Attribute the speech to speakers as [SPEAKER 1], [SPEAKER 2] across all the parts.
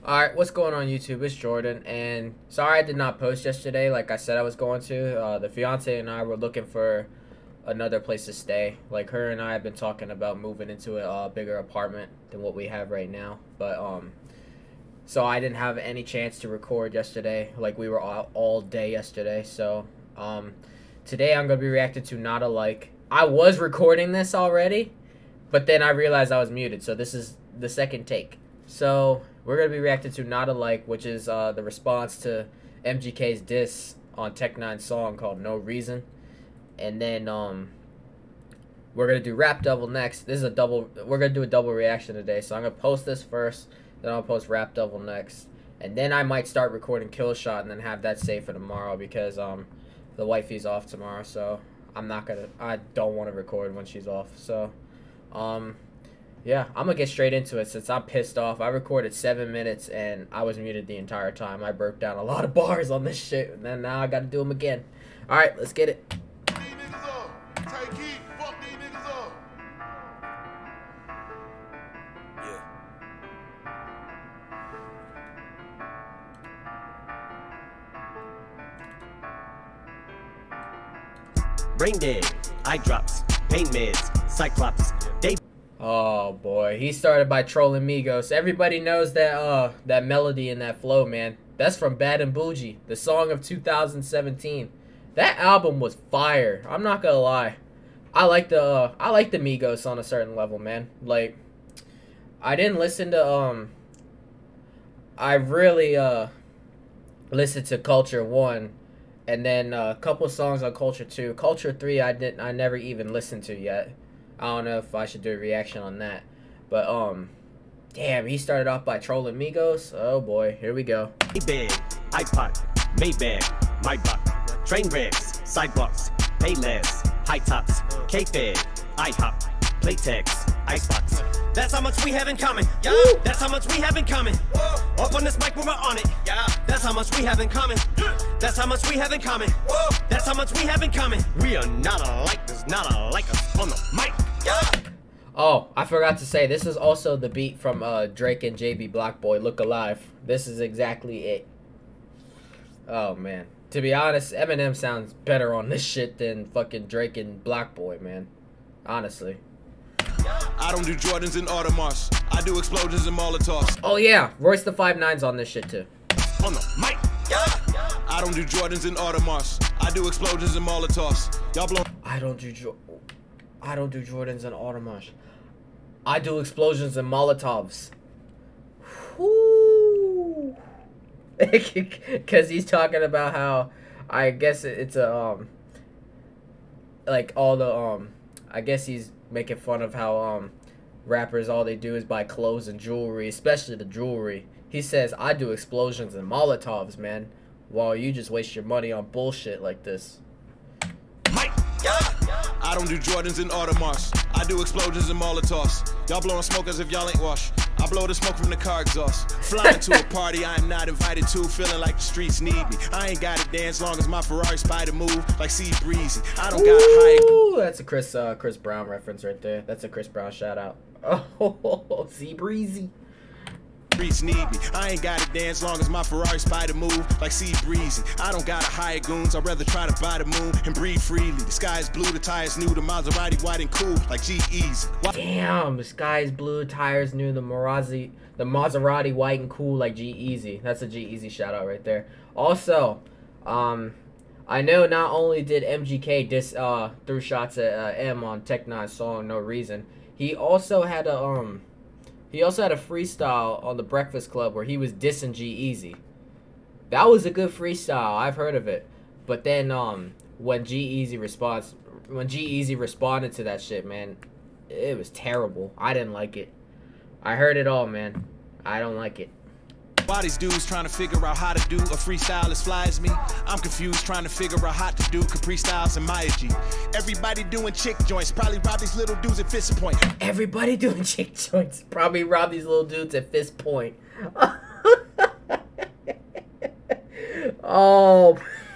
[SPEAKER 1] Alright, what's going on YouTube? It's Jordan, and sorry I did not post yesterday like I said I was going to. The fiance and I were looking for another place to stay. Like, her and I have been talking about moving into a bigger apartment than what we have right now. But, so I didn't have any chance to record yesterday. Like, we were out all day yesterday. So, today I'm going to be reacting to Not Alike. I was recording this already, but then I realized I was muted. So this is the second take. So we're going to be reacting to Not Alike, which is the response to MGK's diss on Tech N9ne's song called No Reason. And then we're going to do Rap Devil next. This is we're going to do a double reaction today. So I'm going to post this first, then I'll post Rap Devil next. And then I might start recording Kill Shot and then have that saved for tomorrow because the wifey's off tomorrow. So I don't want to record when she's off. So yeah, I'm gonna get straight into it since I'm pissed off. I recorded 7 minutes and I was muted the entire time. I broke down a lot of bars on this shit, and then now I gotta do them again. Alright, let's get it.
[SPEAKER 2] Brain dead, eye drops, pain meds, cyclops, they.
[SPEAKER 1] Oh boy, he started by trolling Migos. Everybody knows that that melody and that flow, man. That's from Bad and Bougie, the song of 2017. That album was fire. I'm not gonna lie. I like the Migos on a certain level, man. Like, I didn't listen to I really listened to Culture 1 and then a couple songs on Culture 2. Culture 3 I never even listened to yet. I don't know if I should do a reaction on that. But, damn, he started off by trolling Migos. Oh, boy. Here we go.
[SPEAKER 2] Bag, iPod, Maybach, Maybach, train wrecks, sidewalks, pay less, high tops, K-Fed, IHOP, Playtex, Icebox. That's how much we have in common. Yeah, that's how much we have in common. Whoa. Up on this mic when we're on it. Yeah, that's how much we have in common. That's how much we have in common. Whoa. That's how much we have in common. We are not alike. There's not alike us on the mic.
[SPEAKER 1] Oh, I forgot to say, this is also the beat from Drake and JB Blackboy, Look Alive. This is exactly it. Oh, man. To be honest, Eminem sounds better on this shit than fucking Drake and Blackboy, man. Honestly.
[SPEAKER 3] I don't do Jordans and Audemars. I do explosions and Molotovs.
[SPEAKER 1] Oh, yeah. Royce the 5'9's on this shit, too.
[SPEAKER 3] On the mic. I don't do Jordans and Audemars. I do explosions and Molotovs. Y'all blow.
[SPEAKER 1] I don't do Jordans and Audemars. I do explosions and Molotovs. Whoo! Because he's talking about how, I guess it's a, like all the, I guess he's making fun of how, rappers, all they do is buy clothes and jewelry, especially the jewelry. He says, I do explosions and Molotovs, man, while you just waste your money on bullshit like this.
[SPEAKER 3] I don't do Jordans and Audemars. I do explosions and Molotovs. Y'all blowing smoke as if y'all ain't washed. I blow the smoke from the car exhaust. Flying to a party I am not invited to, feeling like the streets need me. I ain't gotta dance long as my Ferrari spider move like Sea Breezy. I don't gotta hide.
[SPEAKER 1] That's a Chris Brown reference right there. That's a Chris Brown shout out. Oh, Sea Breezy.
[SPEAKER 3] Streets need me. I ain't gotta dance long as my Ferrari spider move like Sea Breezy. I don't gotta hire goons. I'd rather try to buy the moon and breathe freely. The sky is blue, the tires new, the Maserati white and cool like G-Eazy.
[SPEAKER 1] Damn, the sky is blue, tires new, the Maserati white and cool like G-Eazy. That's a G-Eazy shout out right there. Also, I know not only did MGK diss threw shots at M on Tech N9ne's song No Reason, he also had a freestyle on the Breakfast Club where he was dissing G-Eazy. That was a good freestyle. I've heard of it. But then when G-Eazy responded to that shit, man, it was terrible. I didn't like it. I heard it all, man. I don't like it.
[SPEAKER 3] Why these dudes trying to figure out how to do a freestyle as fly as me? I'm confused trying to figure out how to do Capri Styles and Maya G. Everybody doing chick joints, probably rob these little dudes at Fist Point.
[SPEAKER 1] Everybody doing chick joints, probably rob these little dudes at Fist Point. Oh,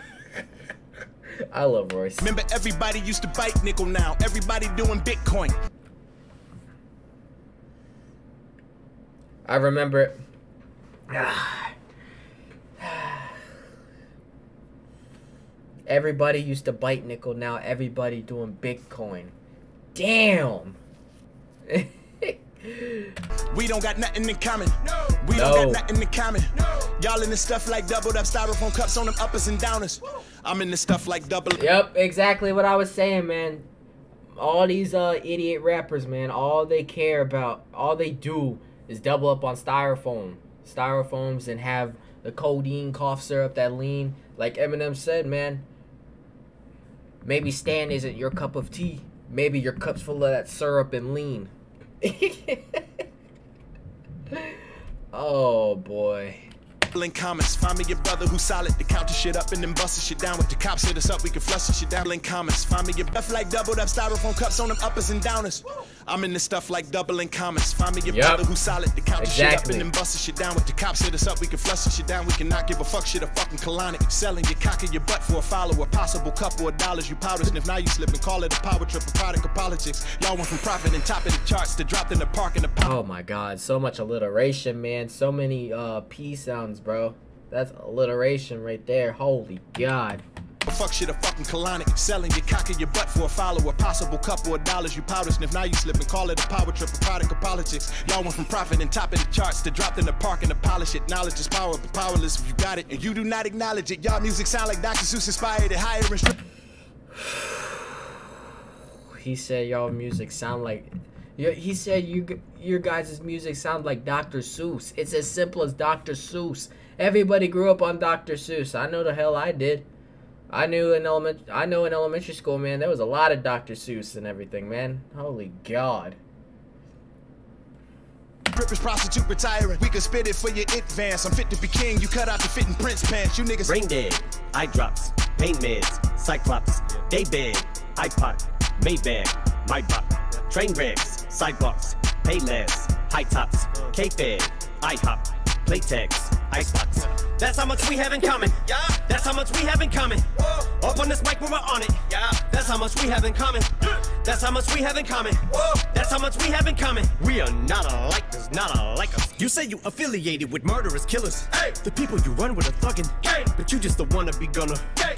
[SPEAKER 1] I love Royce.
[SPEAKER 3] Remember, everybody used to bite nickel now. Everybody doing Bitcoin.
[SPEAKER 1] I remember it. Everybody used to bite nickel. Now everybody doing Bitcoin. Damn.
[SPEAKER 3] We don't got nothing in common. We don't got nothing in common. Y'all in this stuff like doubled up styrofoam cups on them uppers and downers. I'm in this stuff like double.
[SPEAKER 1] Yep, exactly what I was saying, man. All these idiot rappers, man, all they care about, all they do is double up on styrofoams and have the codeine, cough syrup, that lean. Like Eminem said, man, maybe Stan isn't your cup of tea. Maybe your cup's full of that syrup and lean. Oh boy.
[SPEAKER 3] In comments, find me your brother who's solid to count the shit up and then bust the shit down. With the cops hit us up, we can flush the shit down. In comments, find me your stuff like doubled up styrofoam cups on them uppers and downers. I'm in this stuff like double in comments. Find me your brother who's solid to count the shit up and then bust the shit down. With the cops hit us up, we can flush the shit down. We cannot give a fuck shit a fucking colonic. Selling your cock in your butt for a follower, possible couple of dollars you powder sniff. Now you slip and call it a power trip, a product of politics. Y'all went from profit and top of the charts to dropped in the park in the
[SPEAKER 1] Oh my god, so much alliteration, man. So many P sounds, bro. That's alliteration right there. Holy God.
[SPEAKER 3] Fuck shit a fucking colonic. Selling your cock in your butt for a follower, possible couple of dollars you powder sniff. Now you slip and call it a power trip, a product of politics. Y'all went from profit and top of the charts to dropped in the park and to polish it. Knowledge is power, but powerless if you got it and you do not acknowledge it. Y'all music sound like Dr. Seuss inspired and higher and strip.
[SPEAKER 1] He said y'all music sound like... He said your guys' music sound like Dr. Seuss. It's as simple as Dr. Seuss. Everybody grew up on Dr. Seuss. I know the hell I did. I know in elementary school, man, there was a lot of Dr. Seuss and everything, man. Holy God.
[SPEAKER 3] Strippers, prostitute, retiring. We can spit it for your advance. I'm fit to be king. You cut out the fitting Prince pants. You niggas
[SPEAKER 2] Brain dead, eye drops, pain meds, Cyclops, Daybed, iPod, Maybach, my bot, train wrecks, sidewalks, Payless, high tops, K-Fed, IHOP, Playtex, Icebox. That's how much we have in common. Yeah. That's how much we have in common. Whoa. Up on this mic when we're on it. Yeah. That's how much we have in common. That's how much we have in common. Whoa. That's how much we have in common. We are not alike, there's not alike us. You say you affiliated with murderous killers. Hey. The people you run with are thuggin'. Hey. But you just the wannabe gunner. Hey.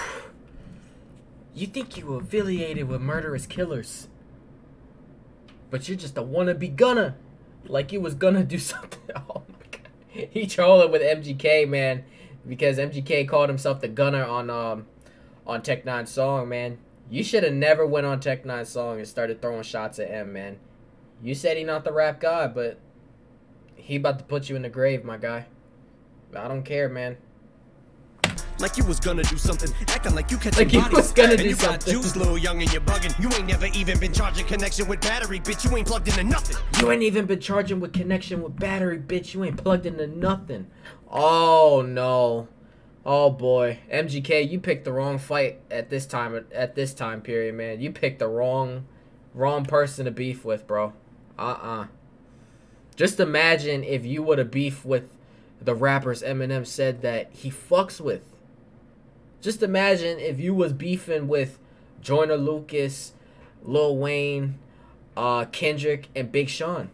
[SPEAKER 1] You think you affiliated with murderous killers, but you're just a wannabe gunner. Like you was gonna do something. Oh my God. He trolling with MGK, man, because MGK called himself the gunner on Tech Nine's song, man. You should have never went on Tech Nine's song and started throwing shots at him, man. You said he not the rap guy, but he about to put you in the grave, my guy. I don't care, man.
[SPEAKER 2] Like you was gonna do something, acting like you catching
[SPEAKER 1] like you was gonna do
[SPEAKER 2] And
[SPEAKER 1] something.
[SPEAKER 2] you got juice, little young, and you're bugging. You ain't never even been charging connection with battery, bitch. You ain't plugged into nothing.
[SPEAKER 1] You ain't even been charging with connection with battery, bitch. You ain't plugged into nothing. Oh no. Oh boy, MGK, you picked the wrong fight at this time period, man. You picked the wrong person to beef with, bro. Just imagine if you would have beef with the rappers Eminem said that he fucks with. Just imagine if you was beefing with Joyner Lucas, Lil Wayne, Kendrick, and Big Sean.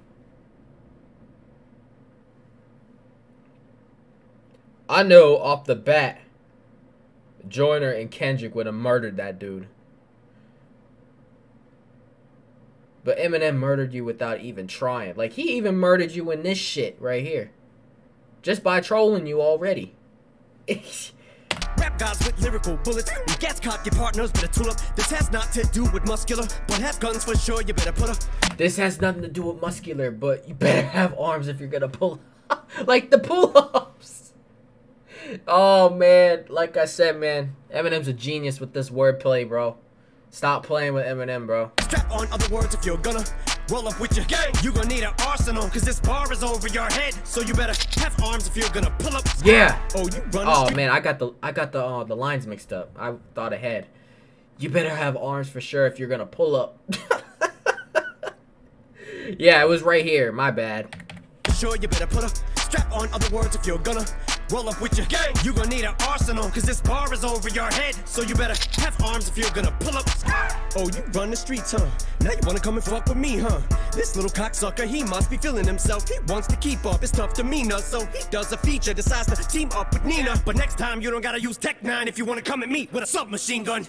[SPEAKER 1] I know off the bat, Joyner and Kendrick would have murdered that dude. But Eminem murdered you without even trying. Like, he even murdered you in this shit right here. Just by trolling you already.
[SPEAKER 2] Rap guys with lyrical bullets. You gas cock your partners, better tool up. This has not to do with muscular, but have guns for sure, you better put up.
[SPEAKER 1] This has nothing to do with muscular, but you better have arms if you're gonna pull. Like the pull-ups. Oh, man. Like I said, man. Eminem's a genius with this wordplay, bro. Stop playing with Eminem, bro.
[SPEAKER 2] Strap on, other words, if you're gonna roll up with your gang, you gonna need an arsenal, cause this bar is over your head. So you better have arms if you're gonna pull up.
[SPEAKER 1] Yeah.
[SPEAKER 2] Oh, you run.
[SPEAKER 1] Oh man, I got the lines mixed up. I thought ahead. You better have arms for sure if you're gonna pull up. Yeah, it was right here. My bad.
[SPEAKER 2] Sure, you better put a strap on, other words, if you're gonna roll up with your gang. You gon' need an arsenal, cause this bar is over your head. So you better have arms if you're gonna pull up. Oh, you run the streets, huh? Now you wanna come and fuck with me, huh? This little cocksucker, he must be feeling himself. He wants to keep up his tough demeanor, so he does a feature, decides to team up with Nina. But next time you don't gotta use Tech 9 if you wanna come at me with a submachine gun.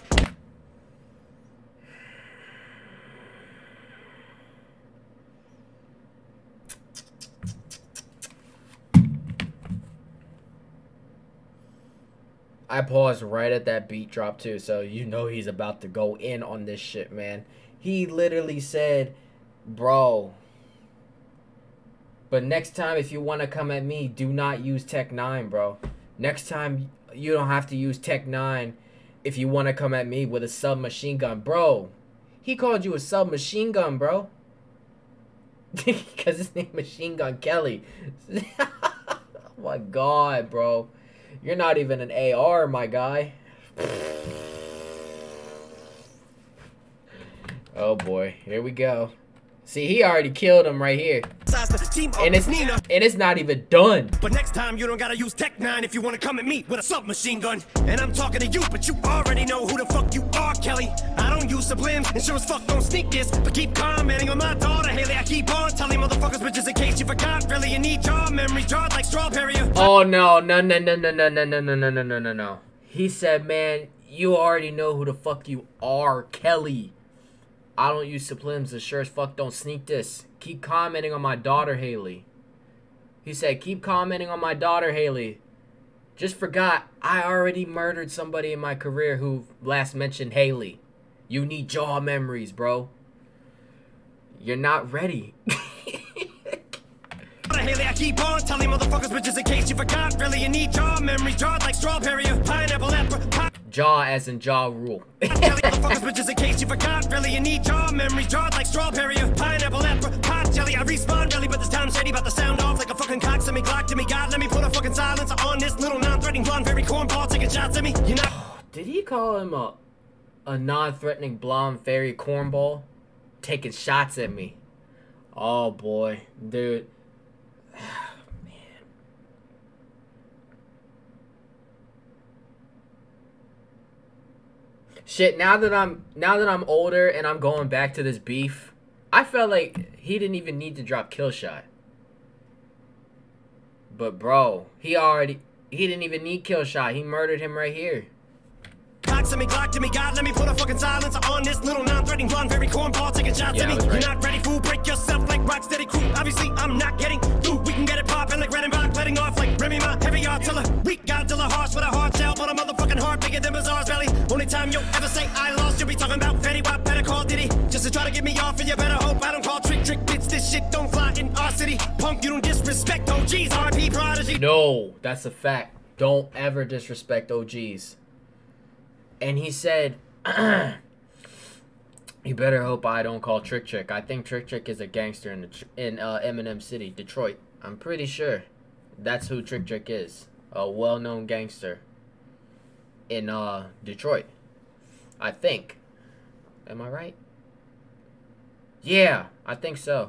[SPEAKER 1] I paused right at that beat drop too, so you know he's about to go in on this shit, man. He literally said, bro, but next time if you want to come at me, do not use Tech 9, bro. Next time you don't have to use Tech 9 if you want to come at me with a submachine gun. Bro, he called you a submachine gun, bro. Because his name Machine Gun Kelly. Oh my god, bro. You're not even an AR, my guy. Oh boy, here we go. See, he already killed him right here. And it's not even done.
[SPEAKER 2] But next time you don't gotta use Tech 9 if you wanna come at me with a submachine gun. And I'm talking to you, but you already know who the fuck you are, Kelly. I don't use sublims, and sure as fuck don't sneak this. But keep commenting on my daughter, Haley. I keep on telling motherfuckers, but just in case you forgot, really, you need jaw memory, jarred like strawberry.
[SPEAKER 1] Oh no. He said, man, you already know who the fuck you are, Kelly. I don't use sublims, and sure as fuck don't sneak this. Keep commenting on my daughter, Haley. He said, keep commenting on my daughter, Haley. Just forgot, I already murdered somebody in my career who last mentioned Haley. You need jaw memories, bro. You're not ready.
[SPEAKER 2] Haley, I keep on telling motherfuckers, but just in case you forgot, really, you need jaw memory, jarred like strawberry, pineapple, apple,
[SPEAKER 1] jaw as in jaw rule.
[SPEAKER 2] Motherfuckers, but just in case you forgot, really, you need jaw memory, jarred like strawberry, pineapple, apple, pot jelly. I respawn really, but this time shady, about to sound off like a fucking cock. Send me Glock to me, God, let me put a fucking silencer on this little non-threatening blonde, very cornball, taking shots at me. You know.
[SPEAKER 1] Did he call him a non-threatening blonde fairy cornball taking shots at me? Oh boy, dude. Shit, now that I'm older and I'm going back to this beef, I felt like he didn't even need to drop Killshot. But bro, he didn't even need Killshot. He murdered him right here.
[SPEAKER 2] Send me Glock to me, God, let me put a fucking silencer on this little non-threatening blonde, very cornball, taking shots at me. Right. You're not ready, fool, break yourself like Rocksteady crew. Obviously, I'm not getting through. We can get it poppin' like Red and Rock, letting off like Remy Ma, heavy artillery. Weak Godzilla, harsh with a hard shell, but a motherfucking heart bigger than Bazaar's belly. Only time you'll ever say I lost, you'll be talking about Fetty Wap, better call Diddy. Just to try to get me off, and you better hope I don't call trick bits. This shit don't fly in our city. Punk, you don't disrespect OGs, RP Prodigy.
[SPEAKER 1] No, that's a fact. Don't ever disrespect OGs. And he said, you better hope I don't call Trick. I think Trick is a gangster in Eminem City, Detroit. I'm pretty sure that's who Trick is. A well-known gangster in Detroit. I think. Am I right? Yeah, I think so.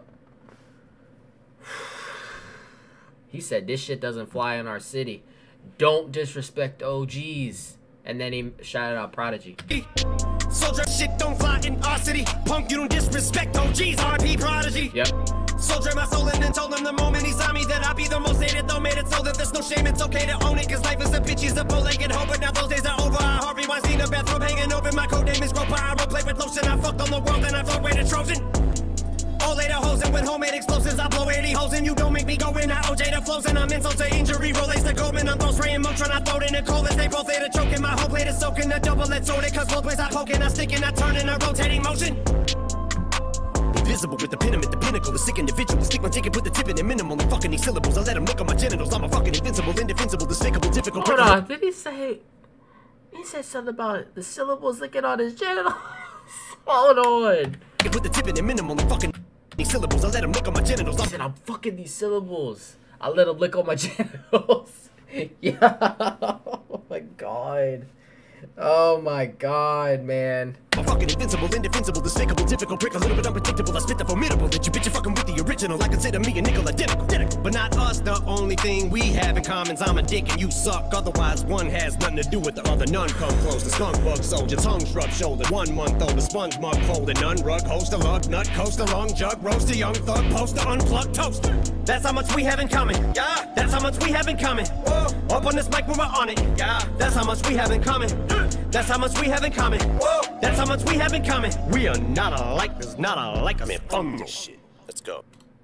[SPEAKER 1] He said, this shit doesn't fly in our city. Don't disrespect OGs. And then he shouted out Prodigy.
[SPEAKER 2] Soldier, shit don't fly in our city. Punk, you don't disrespect OGs, RP Prodigy.
[SPEAKER 1] Yep.
[SPEAKER 2] Soldier my soul in and told him the moment he saw me that I'd be the most hated, though made it so that there's no shame. It's okay to own it, cause life is a bitch, he's a bow-legged hoe. But now those days are over. I Harvey Weinstein, a bathrobe hanging open. My code name is Groper. I roleplay with lotion. I fucked on the world and I float rated Trojan. All later hosing with homemade explosives. I blow 80 holes and you don't make me go in. I OJ the flows and I'm insult to injury. Relays to Goldman. I'm throw spraying Motron. I throw it in the cold as they both later choking. My whole plate is soaking. The double-edged sword. Cause both ways I poking. I stick and I turn in a rotating motion. Invisible with the pin, I'm at the pinnacle. The sick individual. Stick my ticket, put the tip in it minimal. And fucking these syllables. I let them look on my genitals. I'm a fucking invincible, indefensible, despicable, difficult.
[SPEAKER 1] Hold on. Did he say? He said something about the syllables licking on his genitals. Hold on.
[SPEAKER 2] Put the tip in it minimal. And fucking these syllables. I let them look on my genitals.
[SPEAKER 1] He said, I'm fucking these syllables. I let him lick on my genitals. Yeah. Oh my god. Oh my god, man.
[SPEAKER 2] I'm fucking invincible, indefensible, despicable, difficult, prick, a little bit unpredictable. I spit the formidable that you bitch, you're fucking with the original. I consider me a nickel identical. But not us, the only thing we have in common's I'm a dick and you suck. Otherwise, one has nothing to do with the other. None come close. The skunk bug soldier, tongue shrub shoulder, 1 month old, a sponge mug folded, none rug, host a lug, nut, coast a long jug, roast a young thug, poster, unplugged toaster. That's how much we have in common. Yeah. That's how much we have in common. Whoa. Up on this mic when we're on it. Yeah. That's how much we have in common. That's how much we have in common. Whoa. That's how much we have in common. We are not alike. There's not alike. I'm in fun this shit. Let's go.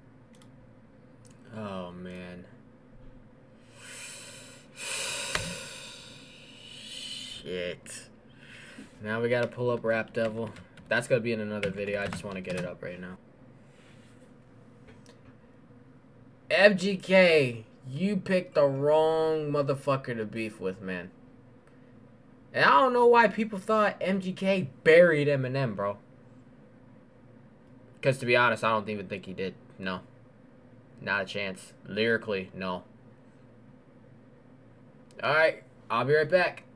[SPEAKER 1] Oh man. Shit. Now we gotta pull up Rap Devil. That's gonna be in another video. I just want to get it up right now. FGK, you picked the wrong motherfucker to beef with, man. And I don't know why people thought MGK buried Eminem, bro. Because to be honest, I don't even think he did. No. Not a chance. Lyrically, no. Alright, I'll be right back.